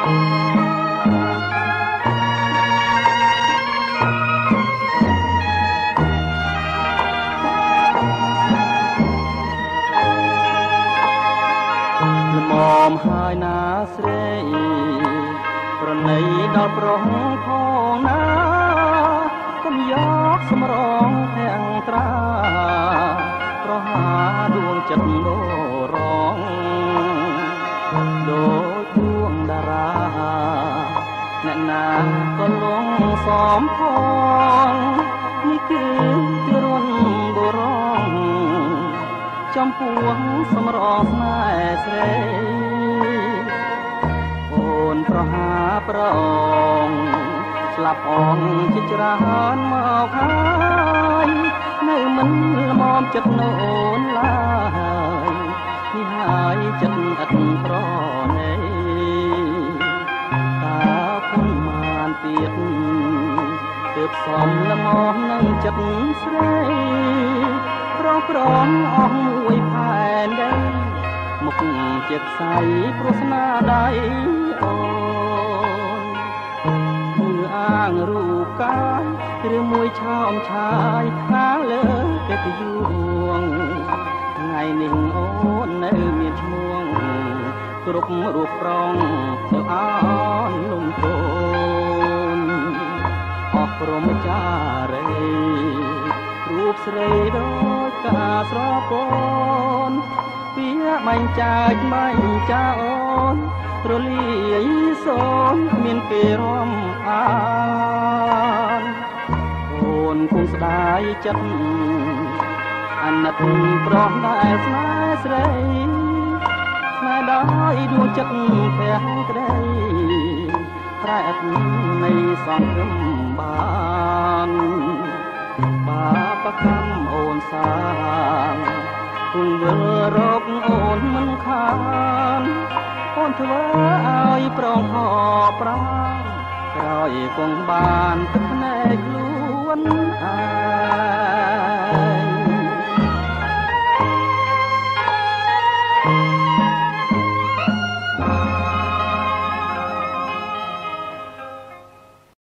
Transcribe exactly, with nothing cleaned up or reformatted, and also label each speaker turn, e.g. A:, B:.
A: Lmorm Huy Na Srey ប្រណីដល់ប្រុសផងណាកុំយកសម្រងទាំងត្រាប្រហាដួងចិត្តបរងដូចដួងតារាអ្នកណាក៏លងសំផងនេះគឺទីរុនបរងចំពោះសម្រងស្នេហ៍ស្រីអូនប្រហាប្រងស្លាប់អងជាច្រើនមកហើយនៅមិនល្មមចិត្តនូនឡើយនេះហើយចិត្តឥតប្រណីតើគុណបានទៀតទើបសំល្មមនឹងចិត្តស្រីប្រងប្រងអស់មួយផែនដីមុខជាខ្សែព្រោះស្នាដៃអូនគឺអាងរូបកាយឬមួយឆោមឆាយខាងលើកិត្តិយសថ្ងៃនេះអូននៅមានឈ្មោះគ្រប់រូបប្រងទៅអនលំទោនអស់ព្រមចារីរូបស្រីដូចកាស្រពនពីបាញ់ចាច់បាញ់ចាអូនរលាយសូនមានគេរំអានអូនគង់ស្ដាយចិត្តអាណិតប្រោះដែលស្នេហ៍ស្រីស្នេហ៍ដោយដួងចិត្តព្រះក្ដីប្រែឥតនៃសង្ឃឹមបានបាបកម្មអូនសាងគង់វិលរកអូនមិនខានអូនធ្វើឲ្យប្រងខប្រាក្រោយគង់បានទឹកភ្នែកខ្លួនអា